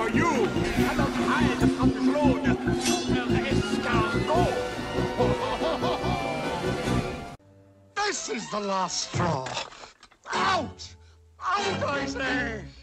for you cannot hide from the throne, super escargot. This is the last straw. Out! Out, I say!